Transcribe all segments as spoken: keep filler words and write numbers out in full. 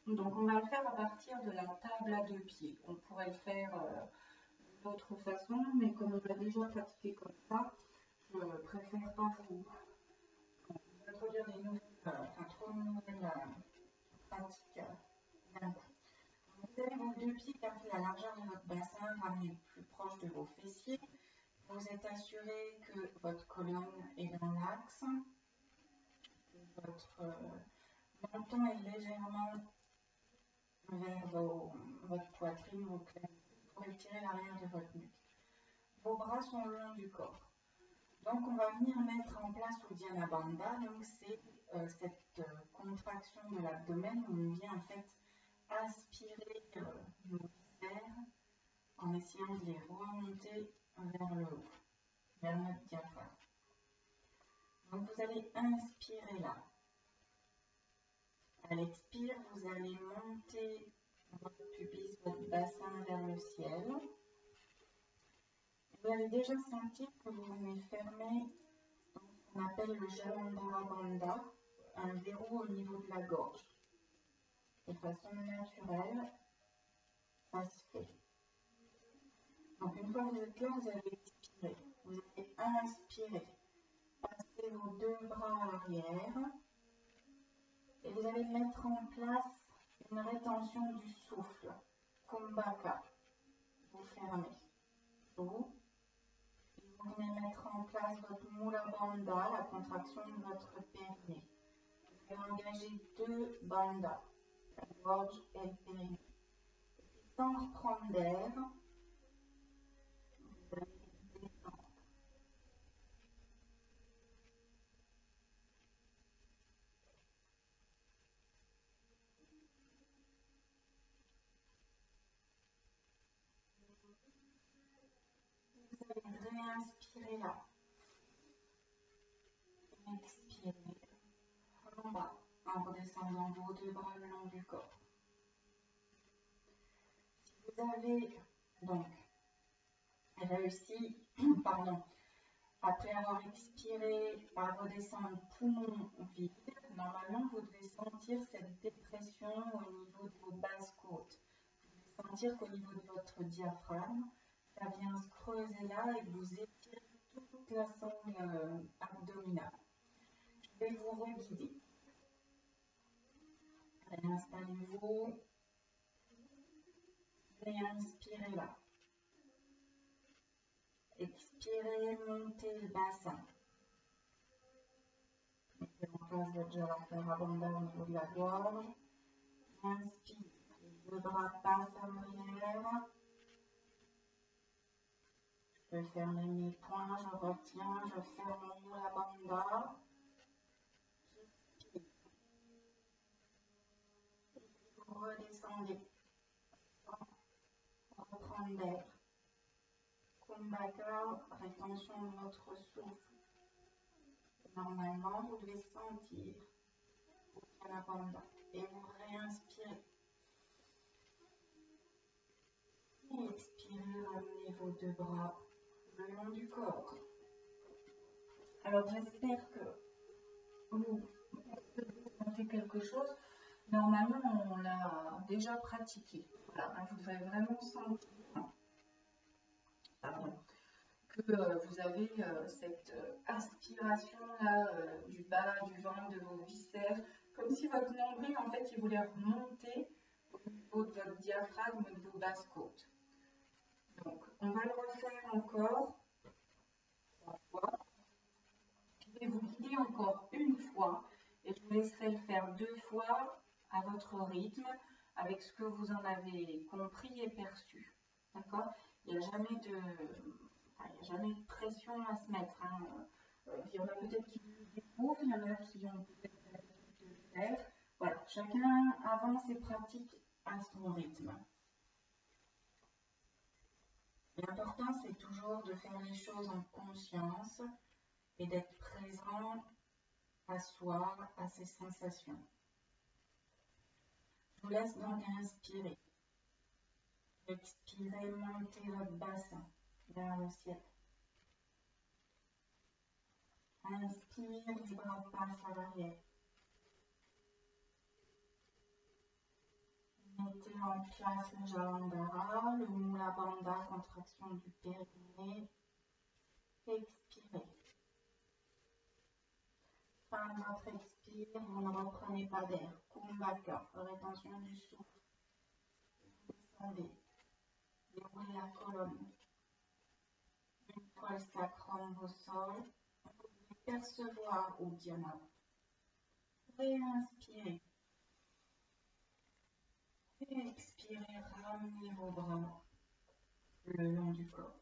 Donc on va le faire à partir de la table à deux pieds. On pourrait le faire euh, d'autre façon, mais comme on l'a déjà pratiqué comme ça, je préfère pas vous introduire des nouvelles, euh, enfin trop de nouvelles euh, pratiques euh, d'un coup. Vous avez vos deux pieds garder la largeur de votre bassin, ramener plus proche de vos fessiers. Vous êtes assuré que votre colonne est dans l'axe, que votre euh, menton est légèrement vers vos, votre poitrine, vos clavicules, pour étirer l'arrière de votre nuque. Vos bras sont le long du corps. Donc on va venir mettre en place Uddiyana Bandha. Donc c'est euh, cette euh, contraction de l'abdomen où on vient en fait aspirer euh, nos viscères en essayant de les remonter vers le haut, vers notre diaphragme. Donc vous allez inspirer là. À l'expire, vous allez monter votre pubis, votre bassin vers le ciel. Vous allez déjà sentir que vous venez fermer ce qu'on appelle le Jalandhara Bandha, un verrou au niveau de la gorge. De façon naturelle, ça se fait. Donc une fois que vous êtes là, vous allez expirer. Vous allez inspirer. Passez vos deux bras à l'arrière. Et vous allez mettre en place une rétention du souffle. Kumbhaka. Vous fermez. Vous. Vous venez mettre en place votre Mula Bandha, la contraction de votre périnée. Vous allez engager deux bandhas, la gorge et le périnée. Et puis sans reprendre d'air, vous allez descendre. Vous allez réinspirer là. Expirez en bas en redescendant vos deux bras le long du corps. Si vous avez donc réussi, pardon, après avoir expiré à redescendre poumon vide, normalement vous devez sentir cette dépression au niveau de vos basses côtes. Vous devez sentir qu'au niveau de votre diaphragme, ça vient se creuser là et vous étirez toute la sangle euh, abdominale. Je vais vous reguider. Réinstallez-vous. Réinspirez là. Expirez, montez le bassin. Mettez en place votre Jalandhara Bandha au niveau de la gorge. Inspire. Les deux bras passent à l'arrière. Je ferme mes poings, je retiens, je ferme mon Mula Bandha. Vous redescendez. Reprendre d'air. Kumbhaka, rétention de votre souffle. Normalement, vous devez sentir Uddiyana Bandha et vous réinspirez. Et expirez, ramenez vos deux bras le long du corps. Alors j'espère que vous avez fait quelque chose. Normalement, on l'a déjà pratiqué. Voilà, hein, vous devez vraiment sentir pardon, que euh, vous avez euh, cette euh, aspiration là euh, du bas, du ventre, de vos viscères, comme si votre nombril en fait il voulait remonter au niveau de votre diaphragme, de vos basses côtes. Donc on va le refaire encore trois fois. Je vais vous guider encore une fois et je vous laisserai le faire deux fois à votre rythme avec ce que vous en avez compris et perçu. D'accord? Il n'y a jamais de Il n'y a jamais de pression à se mettre. Hein. Euh, il y en a peut-être qui découvrent, il y en a qui ont peut-être l'habitude de le faire. Voilà, chacun avance et pratique à son rythme. L'important, c'est toujours de faire les choses en conscience et d'être présent à soi, à ses sensations. Je vous laisse donc inspirer. Expirez, montez votre bassin vers le ciel. Inspire, les bras passent à l'arrière. en place le Jalandhara, le Mula Bandha, contraction du périnée. Expirez. Fin de votre expire, vous ne reprenez pas d'air. Kumbhaka, rétention du souffle. Descendez. Déroulez la colonne. Une fois le sacrum au sol, vous pouvez percevoir Uddiyana. Réinspirez. Et expirez, ramenez vos bras le long du corps.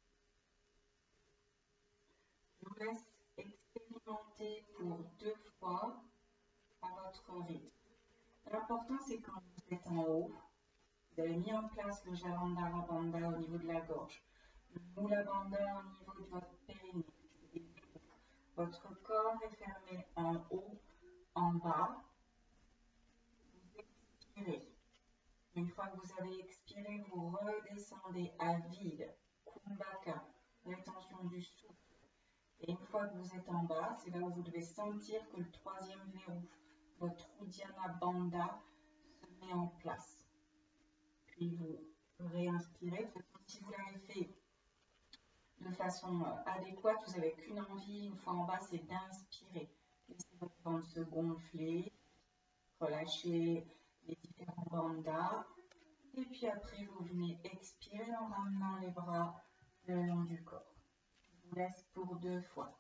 Je vous laisse expérimenter pour deux fois à votre rythme. L'important, c'est quand vous êtes en haut, vous avez mis en place le Jalandhara Bandha au niveau de la gorge, le Mula Bandha au niveau de votre périnée. Votre corps est fermé en haut, en bas. Vous expirez. Une fois que vous avez expiré, vous redescendez à vide, Kumbhaka, rétention du souffle. Et une fois que vous êtes en bas, c'est là où vous devez sentir que le troisième verrou, votre Uddiyana Bandha, se met en place. Puis vous réinspirez. Si vous l'avez fait de façon adéquate, vous n'avez qu'une envie, une fois en bas, c'est d'inspirer. Laissez votre ventre se gonfler, relâchez les différents bandhas. Et puis après, vous venez expirer en ramenant les bras le long du corps. Je vous laisse pour deux fois.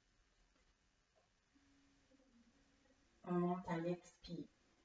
On monte à l'expire.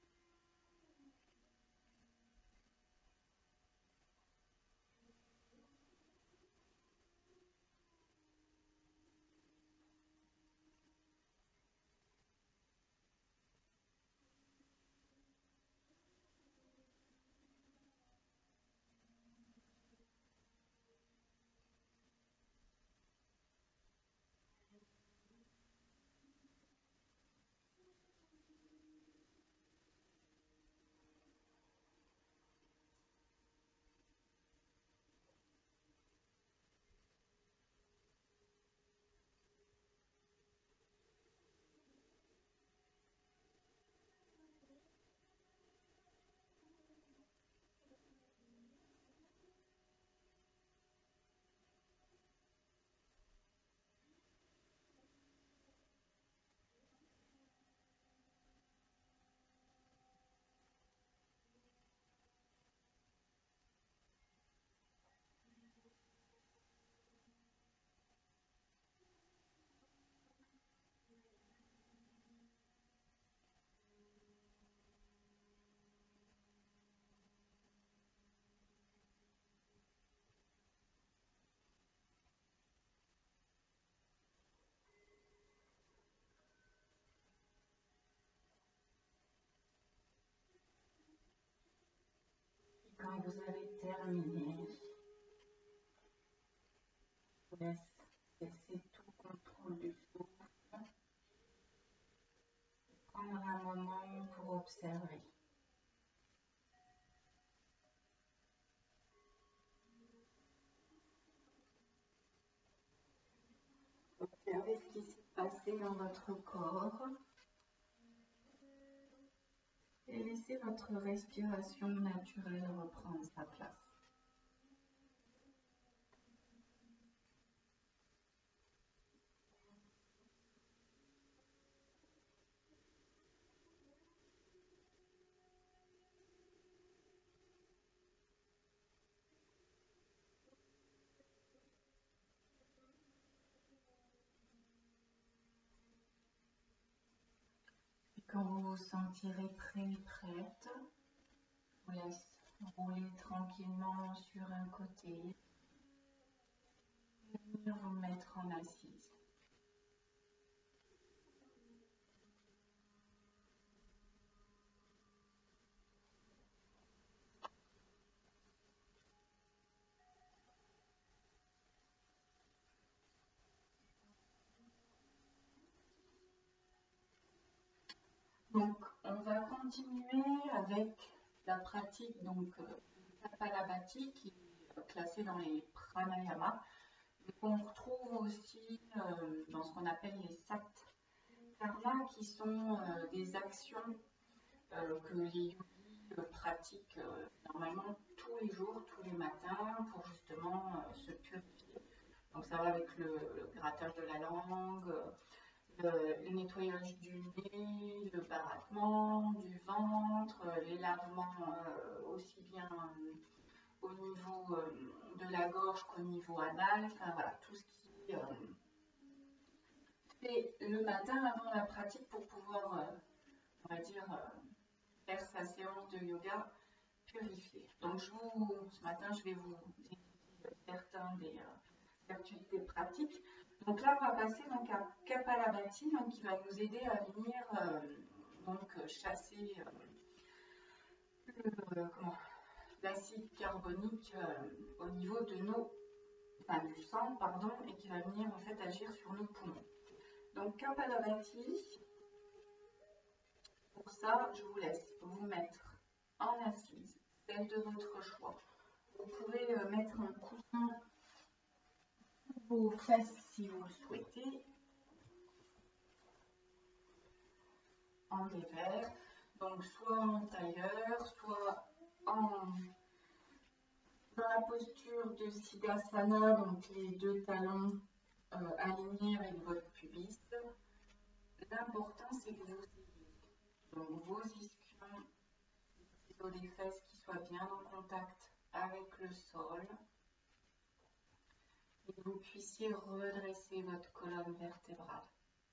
Quand vous avez terminé, je vous laisse cesser tout contrôle du souffle. Prendre un moment pour observer. Observez ce qui s'est passé dans votre corps. Et laissez votre respiration naturelle reprendre sa place. Et quand vous vous sentirez prêt et prête, je vous laisse rouler tranquillement sur un côté. Venir vous mettre en assise. Donc, on va continuer avec la pratique donc Kapalabhati qui est classée dans les pranayama, mais qu'on retrouve aussi euh, dans ce qu'on appelle les sat karma, qui sont euh, des actions euh, que les yogis euh, pratiquent euh, dans normalement tous les jours, tous les matins, pour justement euh, se purifier. Donc ça va avec le, le grattage de la langue, le, le nettoyage du nez, le baraquement, du ventre, les lavements euh, aussi bien euh, au niveau euh, de la gorge qu'au niveau anal, enfin voilà, tout ce qui euh, fait le matin avant la pratique pour pouvoir, euh, on va dire, euh, faire sa séance de yoga purifiée. Donc je vous, ce matin, je vais vous dire certains des euh, activités pratiques. Donc là, on va passer donc à Kapalabhati, donc qui va nous aider à venir euh, donc chasser euh, le, comment, l'acide carbonique euh, au niveau de nos, enfin, du sang, pardon, et qui va venir en fait agir sur nos poumons. Donc Kapalabhati, pour ça, je vous laisse vous mettre en assise, celle de votre choix. Vous pouvez euh, mettre un coussin sous vos fesses si vous le souhaitez, en dévers, donc soit en tailleur, soit en dans la posture de Siddhasana, donc les deux talons euh, alignés avec votre pubis. L'important c'est que vous ayez donc vos ischions, les des fesses qui soient bien en contact avec le sol et que vous puissiez redresser votre colonne vertébrale.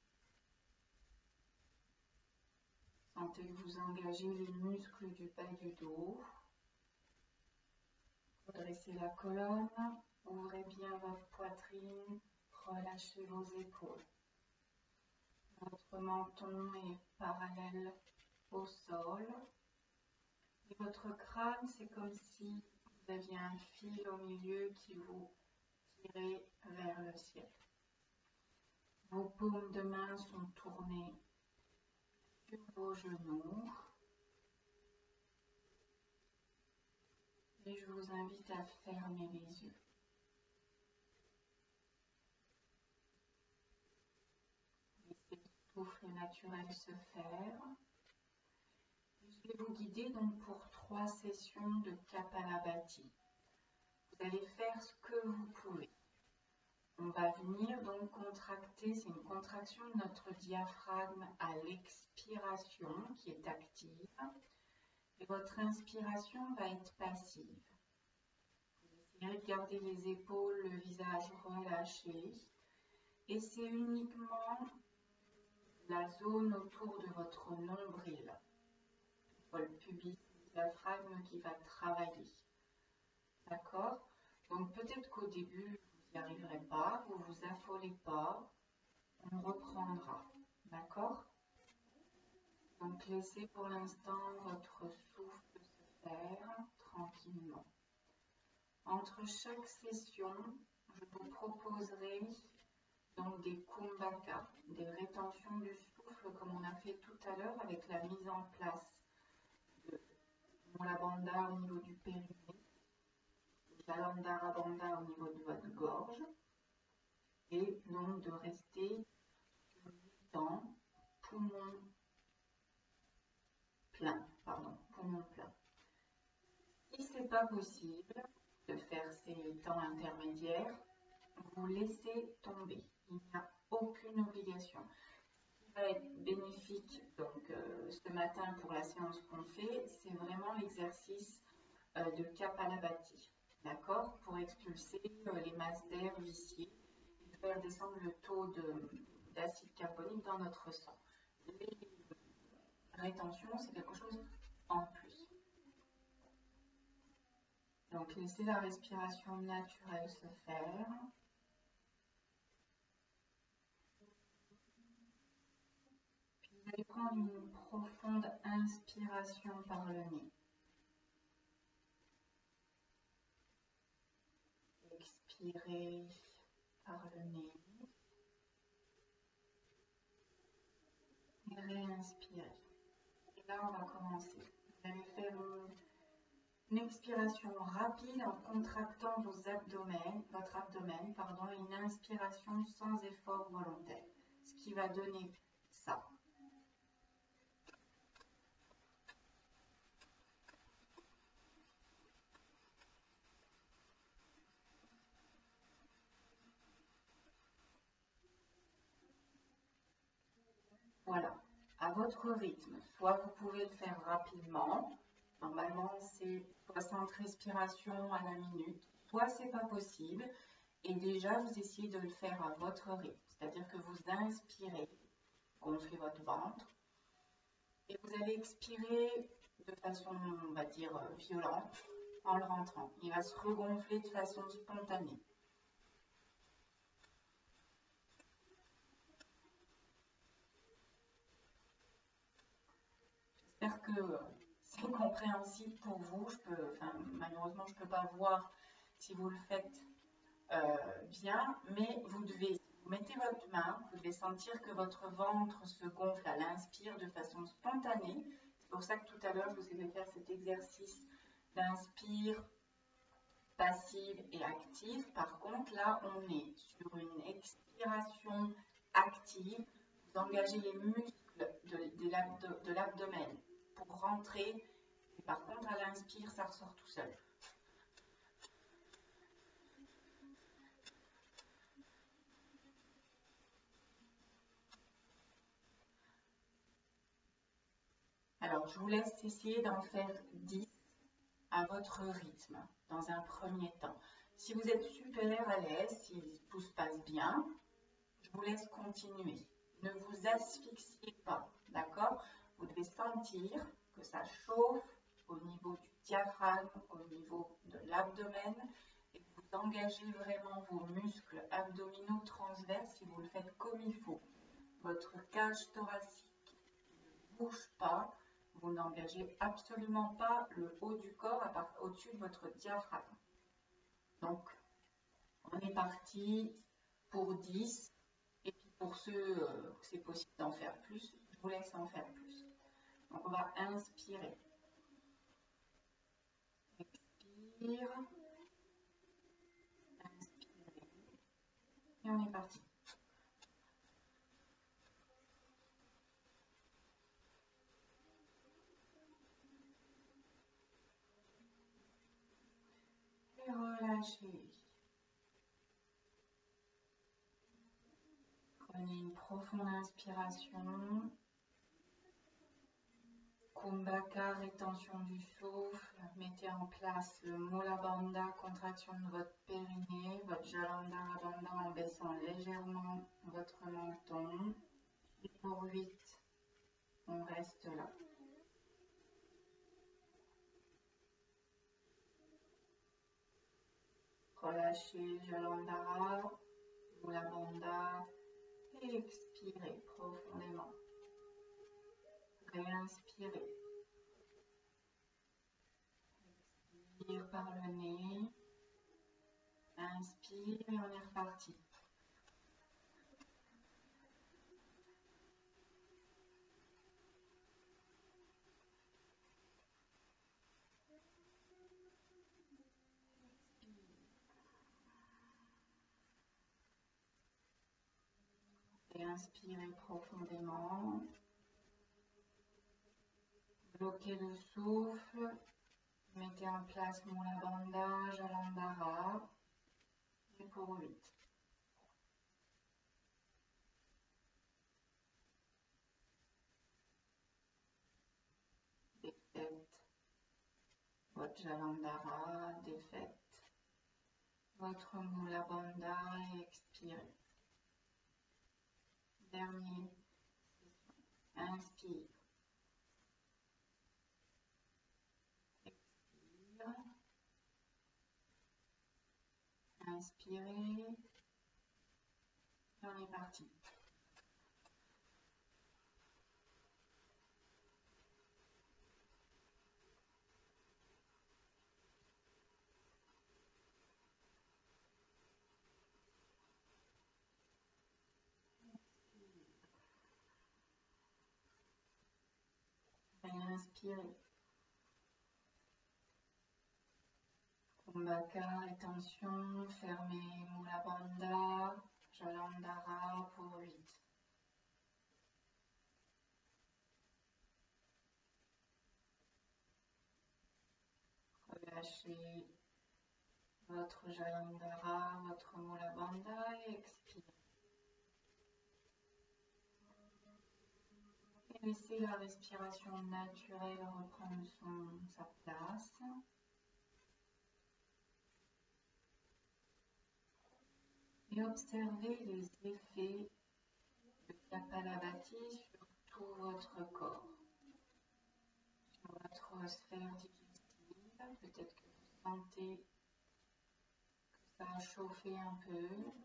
Sentez que vous engagez les muscles du bas du dos. Redressez la colonne, ouvrez bien votre poitrine, relâchez vos épaules. Votre menton est parallèle au sol. Et votre crâne, c'est comme si vous aviez un fil au milieu qui vous tirait vers le ciel. Vos paumes de main sont tournées sur vos genoux. Et je vous invite à fermer les yeux. Laissez le souffle naturel se faire. Je vais vous guider donc pour trois sessions de Kapalabhati. Vous allez faire ce que vous pouvez. On va venir donc contracter, c'est une contraction de notre diaphragme à l'expiration qui est active. Et votre inspiration va être passive. Vous essayez de garder les épaules, le visage relâché. Et c'est uniquement la zone autour de votre nombril, le pubis, le diaphragme qui va travailler. D'accord? Donc peut-être qu'au début, vous n'y arriverez pas, vous ne vous affolez pas, on reprendra. D'accord? Donc laissez pour l'instant votre souffle se faire tranquillement. Entre chaque session, je vous proposerai donc des kumbhaka, des rétentions du souffle comme on a fait tout à l'heure avec la mise en place de Mula Bandha au niveau du périnée, Jalandhara Bandha au niveau de votre gorge, et donc de rester huit ans, poumon plein, pardon, poumon plein. Si ce n'est pas possible de faire ces temps intermédiaires, vous laissez tomber. Il n'y a aucune obligation. Ce qui va être bénéfique donc, euh, ce matin pour la séance qu'on fait, c'est vraiment l'exercice euh, de Kapalabhati, d'accord, pour expulser euh, les masses d'air viciées et faire descendre le taux d'acide carbonique dans notre sang. Les rétentions, c'est quelque chose en plus. Donc, laissez la respiration naturelle se faire. Puis, vous allez prendre une profonde inspiration par le nez. Expirez par le nez. Et réinspirez. Et là, on va commencer. Vous allez faire une Une expiration rapide en contractant vos abdomens, votre abdomen, pardon, et une inspiration sans effort volontaire. Ce qui va donner ça. Voilà, à votre rythme. Soit vous pouvez le faire rapidement. Normalement, c'est soixante respirations à la minute. Soit c'est pas possible. Et déjà, vous essayez de le faire à votre rythme. C'est-à-dire que vous inspirez, gonflez votre ventre. Et vous allez expirer de façon, on va dire, violente en le rentrant. Il va se regonfler de façon spontanée. J'espère que c'est compréhensible pour vous. Je peux, enfin, malheureusement, je ne peux pas voir si vous le faites euh, bien, mais vous devez, vous mettez votre main, vous devez sentir que votre ventre se gonfle à l'inspire de façon spontanée. C'est pour ça que tout à l'heure, je vous ai fait faire cet exercice d'inspire passive et active. Par contre, là, on est sur une expiration active. Vous engagez les muscles de, de l'abdomen pour rentrer. Et par contre, à l'inspire, ça ressort tout seul. Alors, je vous laisse essayer d'en faire dix à votre rythme dans un premier temps. Si vous êtes super à l'aise, si tout se passe bien, je vous laisse continuer. Ne vous asphyxiez pas, d'accord? Vous devez sentir que ça chauffe au niveau du diaphragme, au niveau de l'abdomen, et que vous engagez vraiment vos muscles abdominaux transverses si vous le faites comme il faut. Votre cage thoracique ne bouge pas. Vous n'engagez absolument pas le haut du corps au-dessus de votre diaphragme. Donc, on est parti pour dix. Et puis pour ceux euh, que c'est possible d'en faire plus, je vous laisse en faire plus. Donc, on va inspirer. Expire. Inspirer. Et on est parti. Et relâchez. Prenez une profonde inspiration. Kumbhaka, rétention du souffle. Mettez en place le Mula Bandha, contraction de votre périnée, votre Jalandhara Bandha en baissant légèrement votre menton. Et pour huit, on reste là. Relâchez Jalandhara, Mula Bandha et expirez profondément. Réinspirez. Expire par le nez. Inspire et on est reparti. Et inspirez profondément. Bloquez le souffle. Mettez en place Mula Bandha, Jalandhara. Et pour huit. Défaites votre Jalandhara, défaites votre Mula Bandha et expirez. Dernier. Inspire. Expire. Inspirez. Et on est parti. Inspirez. Kumbhaka, rétention, fermez Mula Bandha, Jalandhara pour huit. Relâchez votre Jalandhara, votre Mula Bandha et expirez. Laissez la respiration naturelle reprendre son, sa place. Et observez les effets de Kapalabhati sur tout votre corps, sur votre sphère digestive. Peut-être que vous sentez que ça a chauffé un peu.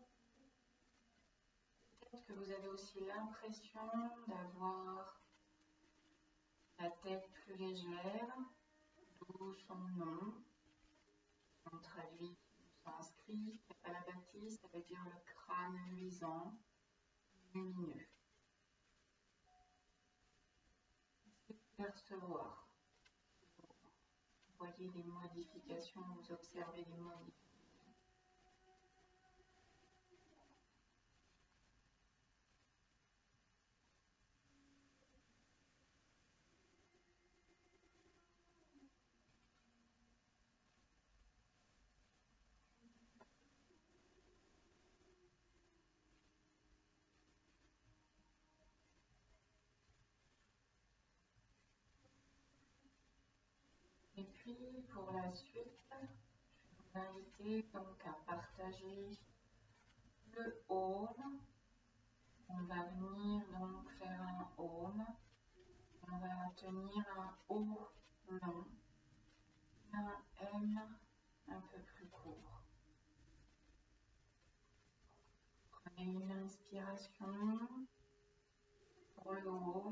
Peut-être que vous avez aussi l'impression d'avoir la tête plus légère, d'où son nom. On traduit sanskrit, Kapalabhati, ça veut dire le crâne luisant, lumineux. Percevoir. Vous voyez les modifications, vous observez les modifications. Et puis, pour la suite, je vais vous inviter donc à partager le home. On va venir donc faire un home. On va tenir un O long, un M un peu plus court. Prenez une inspiration pour le home.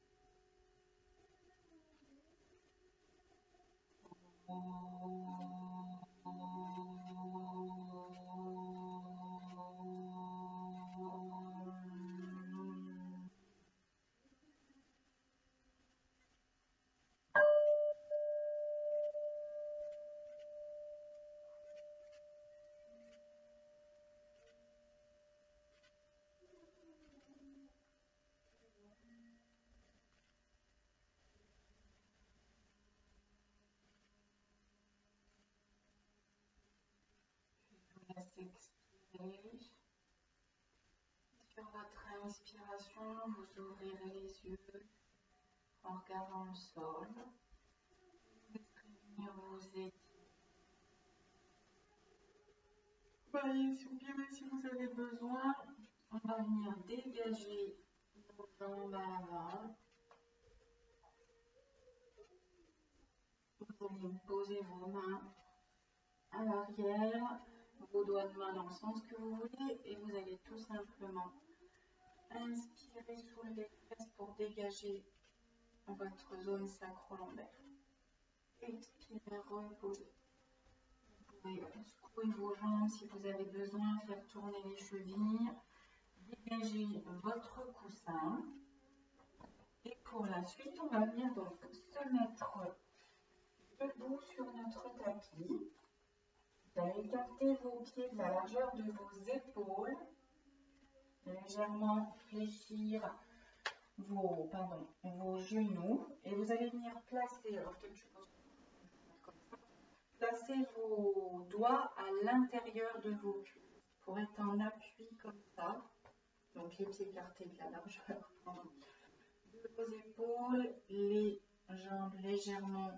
Expirer. Sur votre inspiration, vous ouvrirez les yeux en regardant le sol. Vous laisserez venir vous étirer. Voyez, soupirez si vous avez besoin. On va venir dégager vos jambes à l'avant. Vous allez poser vos mains à l'arrière, vos doigts de main dans le sens que vous voulez, et vous allez tout simplement inspirer, soulever les fesses pour dégager votre zone sacro-lombaire. Expirez, reposez. Vous pouvez secouer vos jambes si vous avez besoin, faire tourner les chevilles, dégager votre coussin. Et pour la suite, on va venir donc se mettre debout sur notre tapis. Vous allez écarter vos pieds de la largeur de vos épaules, légèrement fléchir vos, pardon, vos genoux et vous allez venir placer, alors peut-être je pose comme ça, placer vos doigts à l'intérieur de vos cuisses pour être en appui comme ça, donc les pieds écartés de la largeur pardon, de vos épaules, les jambes légèrement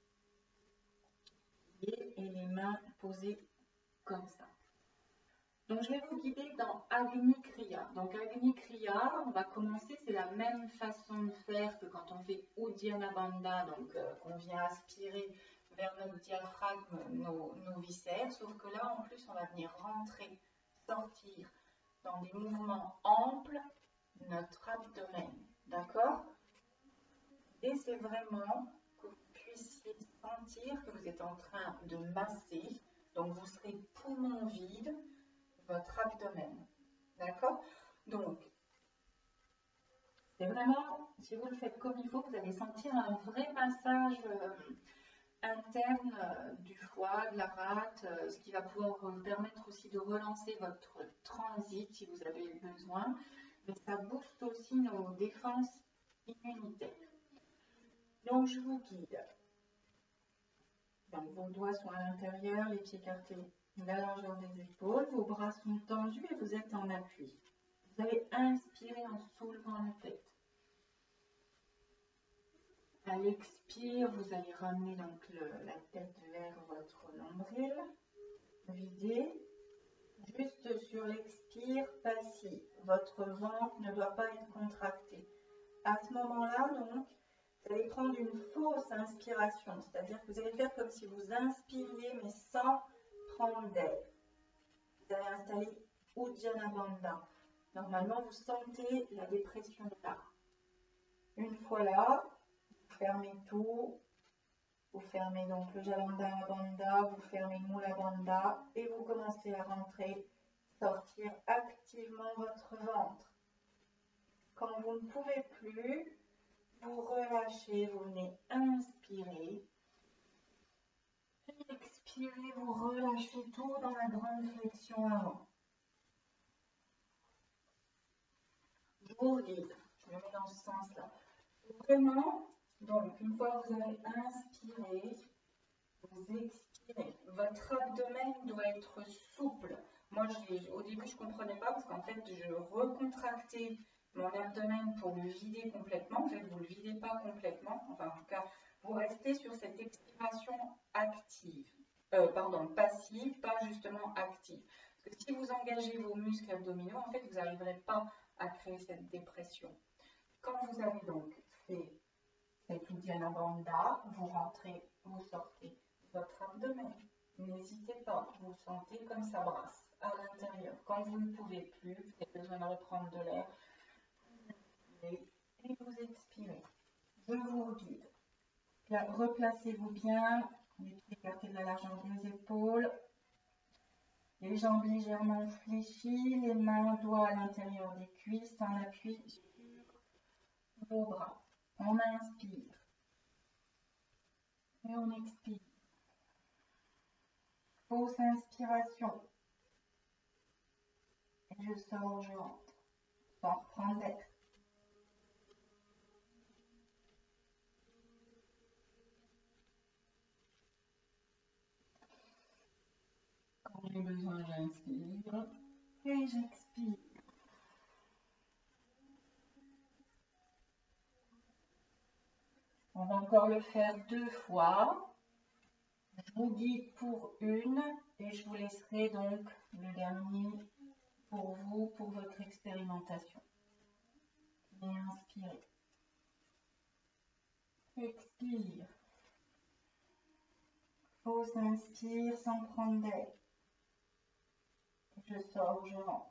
et les mains posées comme ça. Donc je vais vous guider dans Agni Kriya. Donc Agni Kriya, on va commencer, c'est la même façon de faire que quand on fait Uddiyana Bandha, donc euh, qu'on vient aspirer vers notre diaphragme, nos, nos viscères, sauf que là en plus on va venir rentrer, sortir dans des mouvements amples notre abdomen, d'accord? Et c'est vraiment que vous puissiez sentir que vous êtes en train de masser, donc vous serez poumon vide, votre abdomen, d'accord? Donc, c'est vraiment, si vous le faites comme il faut, vous allez sentir un vrai massage euh, interne euh, du foie, de la rate, euh, ce qui va pouvoir vous permettre aussi de relancer votre transit si vous avez besoin, mais ça booste aussi nos défenses immunitaires. Donc, je vous guide. Donc, vos doigts sont à l'intérieur, les pieds écartés la largeur des épaules, vos bras sont tendus et vous êtes en appui. Vous allez inspirer en soulevant la tête. À l'expire, vous allez ramener donc le, la tête vers votre nombril, vider. Juste sur l'expire passif, votre ventre ne doit pas être contracté. À ce moment-là, donc, vous allez prendre une fausse inspiration, c'est-à-dire que vous allez faire comme si vous inspiriez, mais sans prendre d'air. Vous allez installer Uddiyana Bandha. Normalement, vous sentez la dépression là. Une fois là, vous fermez tout. Vous fermez donc le Jalandhara Bandha, vous fermez Mula Bandha et vous commencez à rentrer, sortir activement votre ventre. Quand vous ne pouvez plus, vous relâchez, vous venez inspirer. Expirez, vous relâchez tout dans la grande flexion avant. Je vous guide, je me mets dans ce sens-là. Vraiment, donc une fois que vous avez inspiré, vous expirez. Votre abdomen doit être souple. Moi, je, au début, je ne comprenais pas parce qu'en fait, je recontractais mon abdomen pour le vider complètement. En fait, vous ne le videz pas complètement. Enfin, en tout cas, vous restez sur cette expiration active. Euh, pardon, passive, pas justement active. Parce que si vous engagez vos muscles abdominaux, en fait, vous n'arriverez pas à créer cette dépression. Quand vous avez donc fait cette Uddiyana Bandha, vous rentrez, vous sortez votre abdomen. N'hésitez pas, vous sentez comme ça brasse à l'intérieur. Quand vous ne pouvez plus, vous avez besoin de reprendre de l'air, vous inspirez et vous expirez. Je vous guide. Replacez-vous bien, les pieds écartés de la largeur des épaules, les jambes légèrement fléchies, les mains, doigts à l'intérieur des cuisses en appui sur vos bras. On inspire et on expire. Fausse inspiration. Et je sors, je rentre. Sans reprendre d'air. Quand j'ai besoin, j'inspire et j'expire. On va encore le faire deux fois. Je vous guide pour une et je vous laisserai donc le dernier pour vous, pour votre expérimentation. Et inspirez. Expire. Fausse inspire sans prendre d'air. Je sors, je rentre.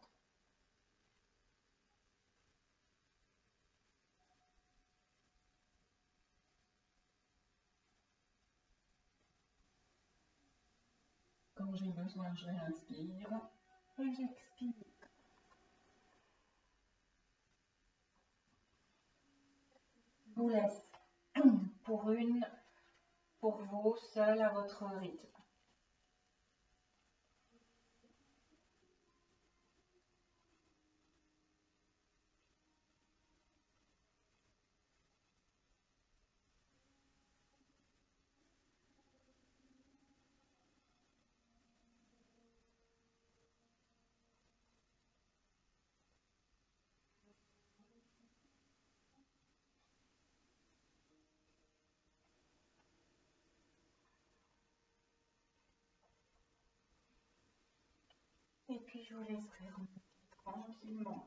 Quand j'ai besoin, je réinspire et j'expire. Je vous laisse pour une, pour vous, seul à votre rythme. Et puis je vous laisserai remonter tranquillement.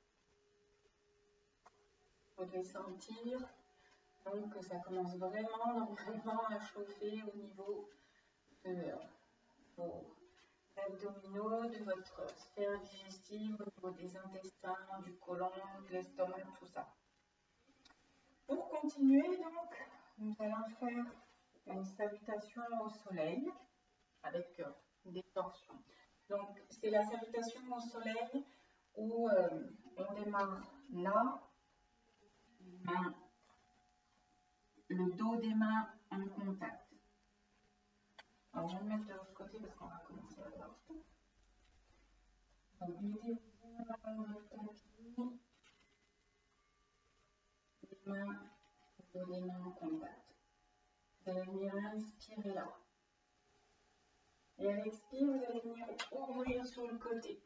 Vous devez sentir donc que ça commence vraiment normalement à chauffer au niveau de vos abdominaux, de votre sphère digestive, au niveau des intestins, du côlon, de l'estomac, tout ça. Pour continuer donc, nous allons faire une salutation au soleil avec euh, des torsions. Donc c'est la salutation au soleil où euh, on démarre là, les mains, le dos des mains en contact. Alors je vais me mettre de l'autre côté parce qu'on va commencer à voir. Donc mettez-vous bien dans votre tapis, les mains, le dos des mains en contact. Vous allez venir inspirer là. Et à l'expire, vous allez venir ouvrir sur le côté.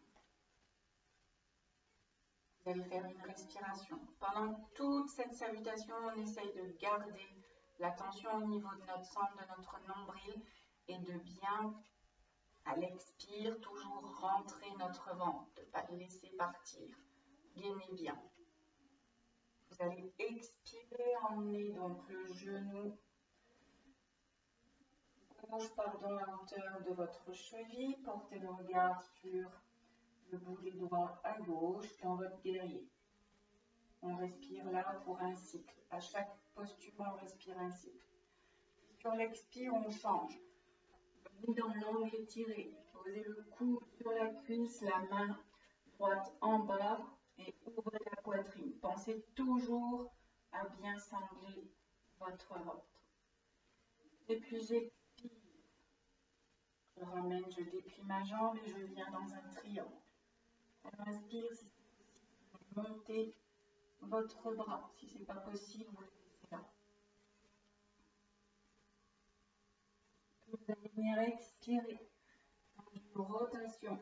Vous allez faire une respiration. Pendant toute cette salutation, on essaye de garder l'attention au niveau de notre centre, de notre nombril, et de bien, à l'expire, toujours rentrer notre ventre, de ne pas le laisser partir. Gainez bien. Vous allez expirer, emmener donc le genou gauche pardon, à hauteur de votre cheville. Portez le regard sur le bout des doigts à gauche dans votre guerrier. On respire là pour un cycle. À chaque posture, on respire un cycle. Sur l'expire, on change. Venez dans l'angle étiré. Posez le coude sur la cuisse, la main droite en bas et ouvrez la poitrine. Pensez toujours à bien cingler votre ventre. Et puis j'expire. Je ramène, je déplie ma jambe et je viens dans un triangle. Inspire, si c'est possible, montez votre bras. Si ce n'est pas possible, vous le laissez là. Vous allez venir expirer. Une rotation.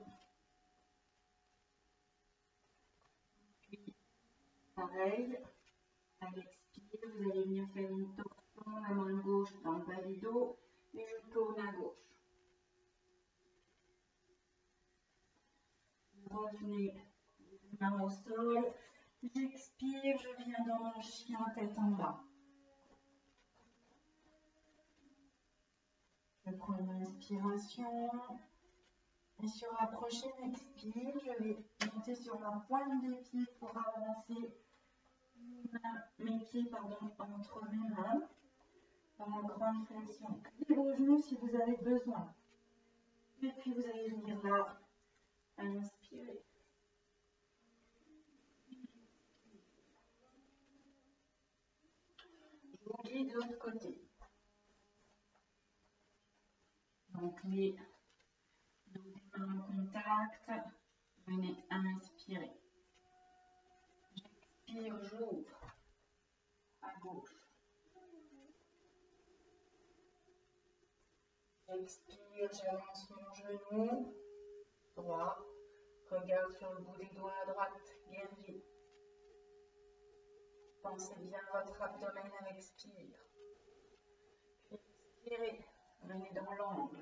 Puis, pareil, à l'expire, vous allez venir faire une torsion, la main gauche dans le bas du dos et je tourne à gauche. Vous revenez les mains au sol. J'expire, je viens dans mon chien tête en bas. Je prends une inspiration. Et sur la prochaine expire, je vais monter sur la pointe des pieds pour avancer mes pieds pardon, entre mes mains dans la grande flexion. Pliez vos genoux si vous avez besoin. Et puis vous allez venir là, inspirer. Je vous guide de l'autre côté. Donc les dos des mains en contact, venez inspirer. J'expire, j'ouvre à gauche. J'expire, j'avance mon genou droit. Regarde sur le bout des doigts à droite, guerrier. Pensez bien à votre abdomen à l'expire. Puis expirez, venez dans l'angle.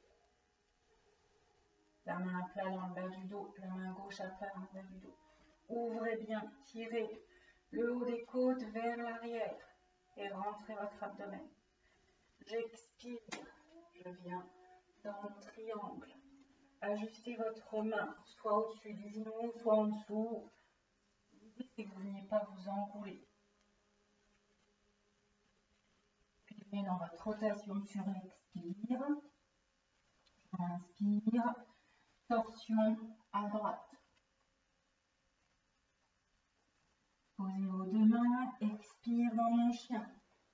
La main à plat dans le bas du dos, la main gauche à plat dans le bas du dos. Ouvrez bien, tirez le haut des côtes vers l'arrière et rentrez votre abdomen. J'expire, je viens dans mon triangle. Ajustez votre main, soit au-dessus du genou, soit en dessous. L'idée, c'est que vous ne veniez pas vous enrouler. Puis venez dans votre rotation sur l'expire. Inspire, torsion à droite. Posez vos deux mains, expire dans mon chien.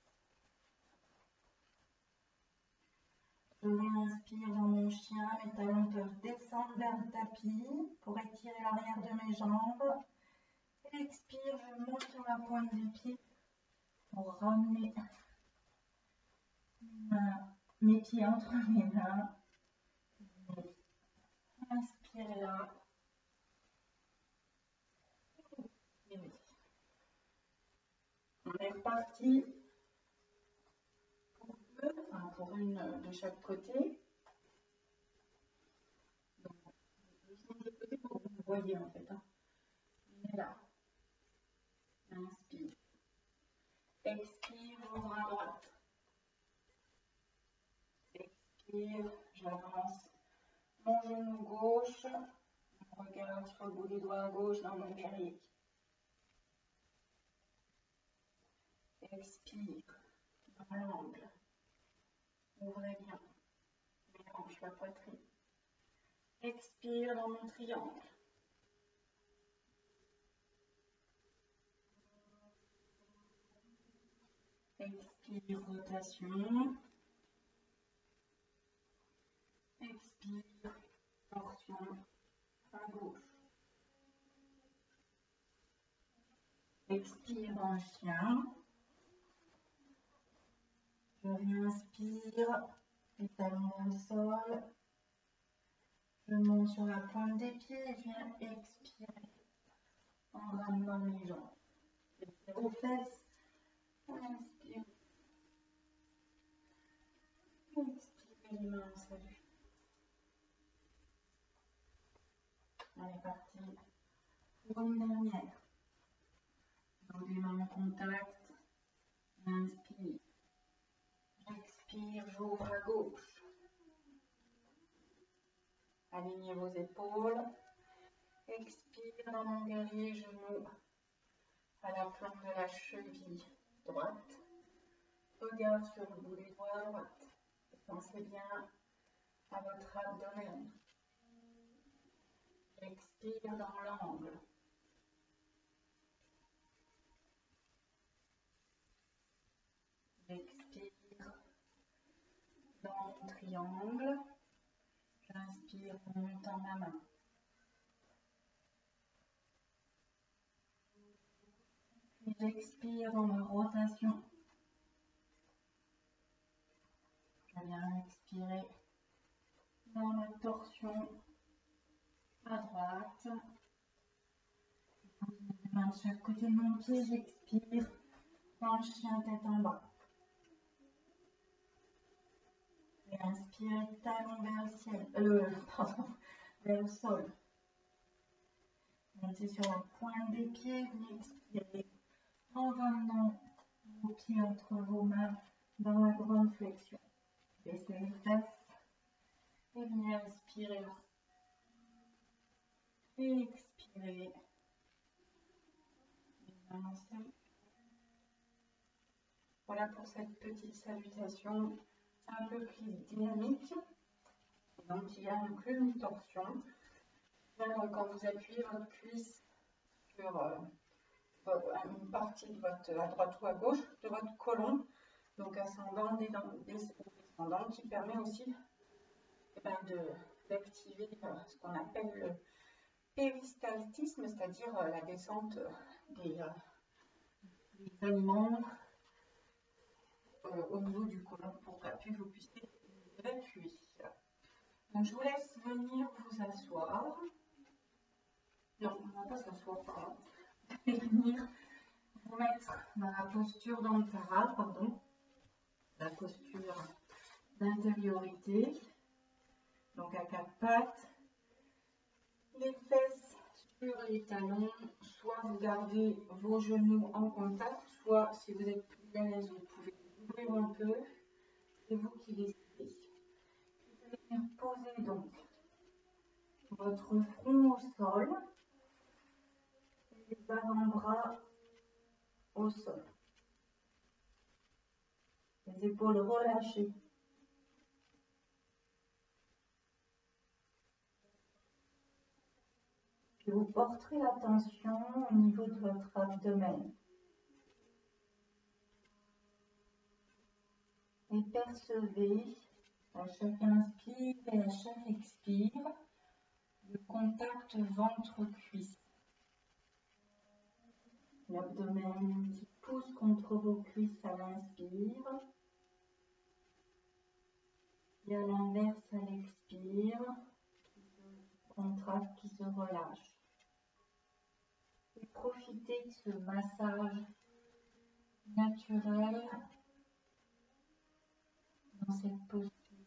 Je réinspire dans mon chien, mes talons peuvent descendre vers le tapis pour étirer l'arrière de mes jambes. Et expire, je monte sur la pointe des pieds pour ramener mes pieds entre mes mains. Inspirez là. On est reparti. Enfin, pour une de chaque côté. Donc, de côté pour que vous voyez en fait. Hein. On est là. Inspire. Expire, j'ouvre à droite. Expire, j'avance mon genou gauche. Je regarde sur le bout des doigts à gauche dans mon guerrier. Expire dans l'angle. Ouvrez bien. Les hanches, la poitrine. Expire dans mon triangle. Expire, rotation. Expire, torsion à gauche. Expire dans le chien. Je réinspire, les talons vers le sol. Je monte sur la pointe des pieds et je viens expirer en ramenant mes jambes. Vos fesses. Inspire. Expirez les mains, salut. On est parti pour une dernière. Donc les mains en contact. Inspire. J'expire, j'ouvre à gauche. Alignez vos épaules. Expire dans mon guerrier, genou à la plante de la cheville droite. Regard sur le bout des doigts droite. Pensez bien à votre abdomen. Expire dans l'angle. Expire dans mon triangle. J'inspire en montant ma main. Puis j'expire dans ma rotation. Je viens expirer dans ma torsion à droite. Je pose mes mains de chaque côté de mon pied. J'expire dans le chien tête en bas. Et inspirez talon vers le ciel. Euh, pardon, vers le sol. Montez sur la pointe des pieds. Vous expirez en ramenant vos pieds entre vos mains dans la grande flexion. Baissez les fesses. Et venez inspirer. Et expirer. Voilà pour cette petite salutation un peu plus dynamique. Donc il y a inclus une torsion. Même quand vous appuyez votre cuisse sur euh, une partie de votre, à droite ou à gauche de votre côlon, donc ascendant, descendant, qui permet aussi eh ben, d'activer euh, ce qu'on appelle le péristaltisme, c'est-à-dire euh, la descente des, euh, des aliments euh, au niveau du côlon pour qu'après vous puissiez évacuer. Donc je vous laisse venir vous asseoir. Non, on ne va pas s'asseoir, pardon. Et venir vous mettre dans la posture d'Antara, pardon, la posture d'intériorité. Donc à quatre pattes, les fesses sur les talons, soit vous gardez vos genoux en contact, soit si vous êtes plus à l'aise, vous pouvez ouvrir un peu. C'est vous qui décidez. Vous allez venir poser donc votre front au sol et les avant-bras au sol. Les épaules relâchées. Puis vous porterez l'attention au niveau de votre abdomen. Et percevez à chaque inspire et à chaque expire le contact ventre-cuisse. L'abdomen qui pousse contre vos cuisses à l'inspire et à l'inverse à l'expire, qui se contracte, qui se relâche. Et profitez de ce massage naturel dans cette posture.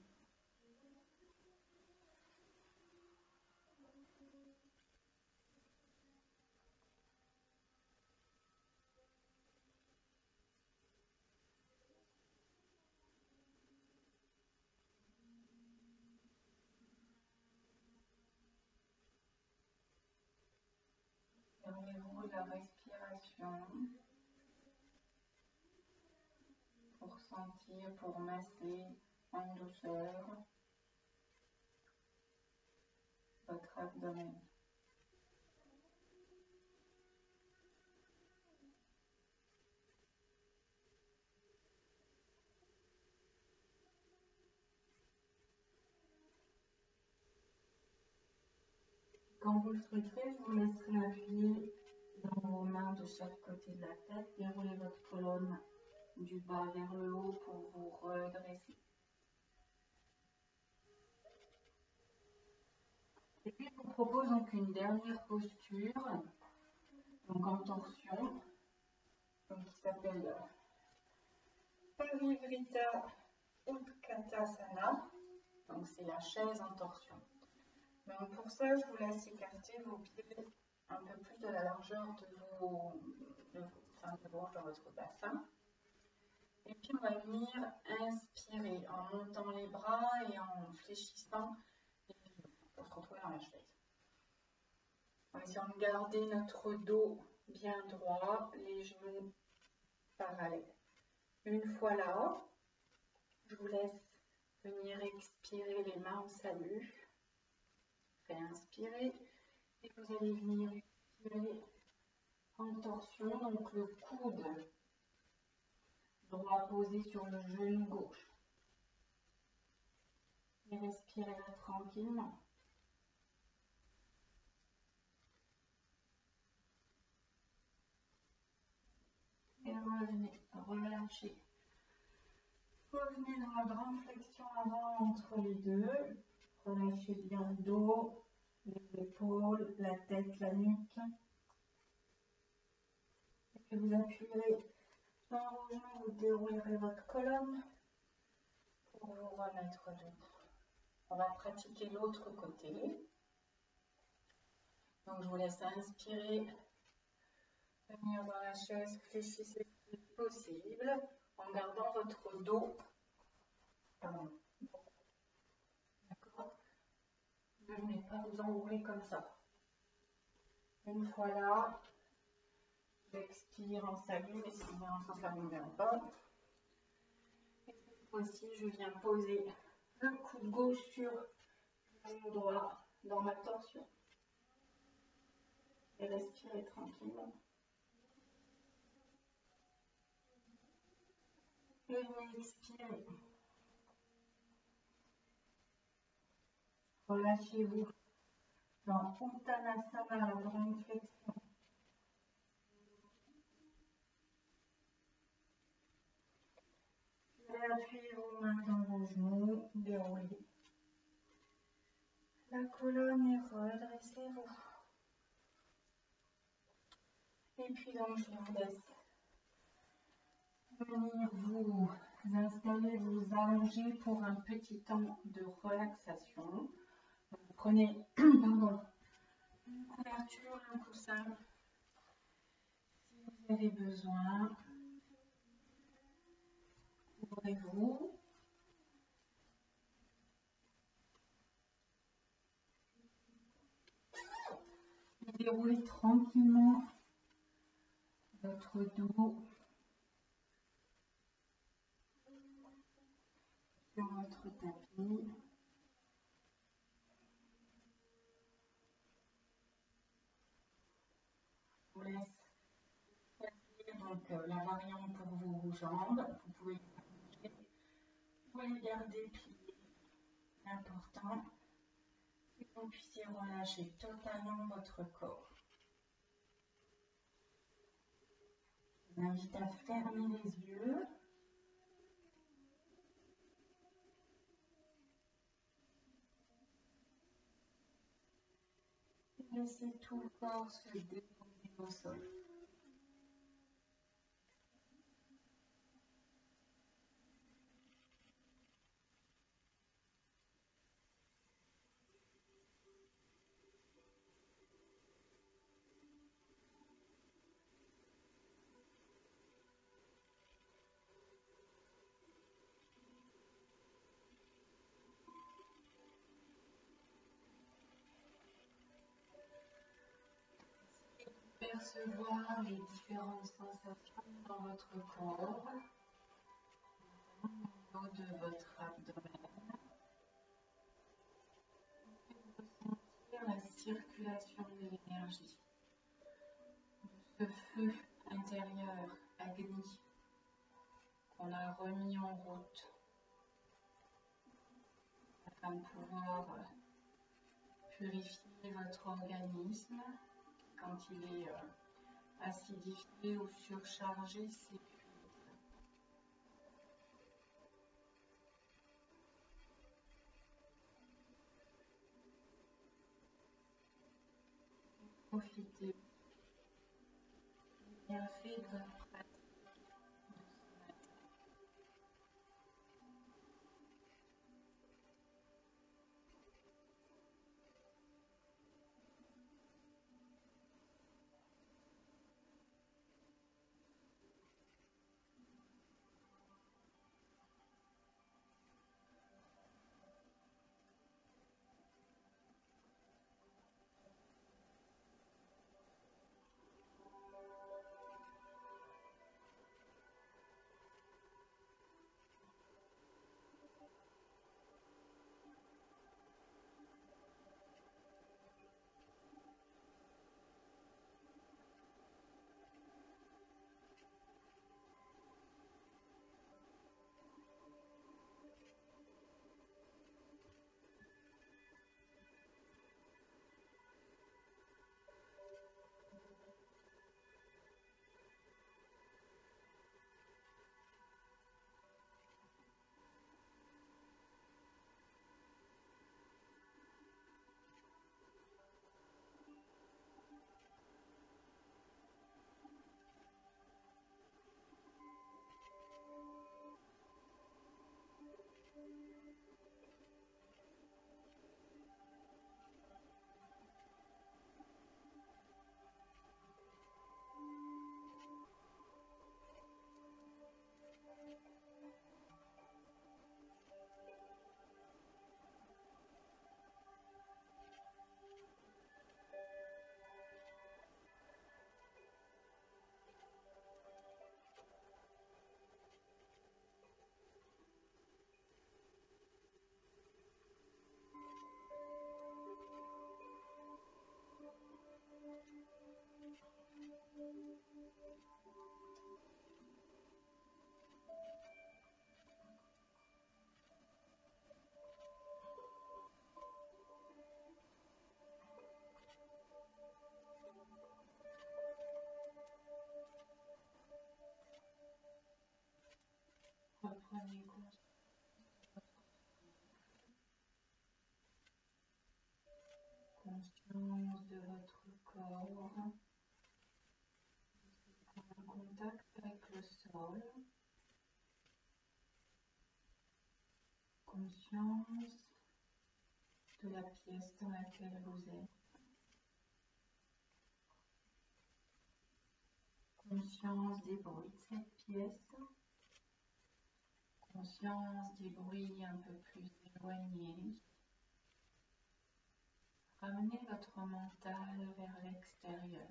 Permettez-vous la respiration pour sentir, pour masser en douceur votre abdomen. Quand vous le souhaiterez, je vous laisserai appuyer dans vos mains de chaque côté de la tête, déroulez votre colonne du bas vers le haut pour vous redresser. Et puis je vous propose donc une dernière posture, donc en torsion, donc qui s'appelle Parivrtta Utkatasana, donc c'est la chaise en torsion. Donc pour ça, je vous laisse écarter vos pieds un peu plus de la largeur de vos, de, enfin, de, vos, de votre bassin. Et puis on va venir inspirer en montant les bras et en fléchissant les genoux pour se retrouver dans la chaise. On va essayer de garder notre dos bien droit, les genoux parallèles. Une fois là, je vous laisse venir expirer les mains en salut. Réinspirez et vous allez venir expirer en torsion, donc le coude droit posé sur le genou gauche. Et respirez là tranquillement. Et revenez, relâchez. Revenez dans la grande flexion avant entre les deux. Relâchez bien le dos, les épaules, la tête, la nuque. Et puis vous appuierez dans vos genoux, vous déroulerez votre colonne pour vous remettre debout. On va pratiquer l'autre côté. Donc je vous laisse inspirer, venir dans la chaise, fléchissez le plus possible en gardant votre dos. Pardon. D'accord. Ne venez pas vous enrouler comme ça. Une fois là, j'expire en salut, mais sinon ça ne vient pas. Et cette fois-ci, je viens poser le coude gauche sur le genou droit dans ma torsion. Et respirez tranquillement. Et venez expirer. Relâchez-vous dans Uttanasana, la grande flexion. Et appuyez vos mains dans vos genoux, déroulez la colonne et redressez-vous. Et puis donc je vous laisse venir vous installer, vous allonger pour un petit temps de relaxation. Vous prenez pardon, une couverture, un coussin si vous avez besoin. Ouvrez-vous. Déroulez tranquillement votre dos sur votre tapis. Je vous laisse choisir donc, euh, la variante pour vos jambes. Vous pouvez les bouger, vous pouvez les garder pliées. L'important, c'est que vous puissiez relâcher totalement votre corps. Je vous invite à fermer les yeux. Et laissez tout le corps se déposer au sol. Percevoir les différentes sensations dans votre corps, au niveau de votre abdomen. Ressentir la circulation de l'énergie, de ce feu intérieur, Agni, qu'on a remis en route afin de pouvoir purifier votre organisme. Quand il est euh, acidifié ou surchargé, c'est profitez du bienfait de votre pratique de ce matin. Reprenez conscience de votre corps, en contact avec le sol, conscience de la pièce dans laquelle vous êtes, conscience des bruits de cette pièce, conscience des bruits un peu plus éloignés. Ramenez votre mental vers l'extérieur.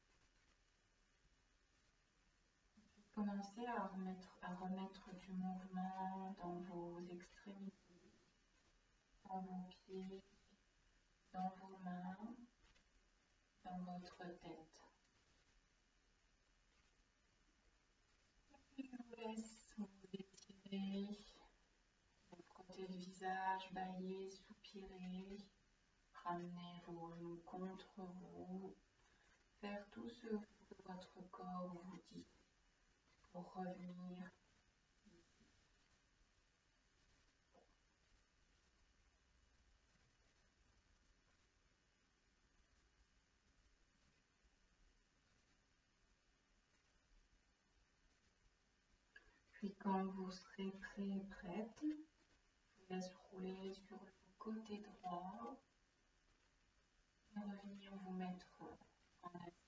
Commencez à remettre, à remettre du mouvement dans vos extrémités, dans vos pieds, dans vos mains, dans votre tête. Je vous laisse vous étirer, vous frotter le visage, bâiller, soupirer, ramener vos genoux contre vous, faire tout ce que votre corps vous dit pour revenir. Puis quand vous serez prêt et prête, je vous laisse rouler sur le côté droit et revenir vous mettre en assis.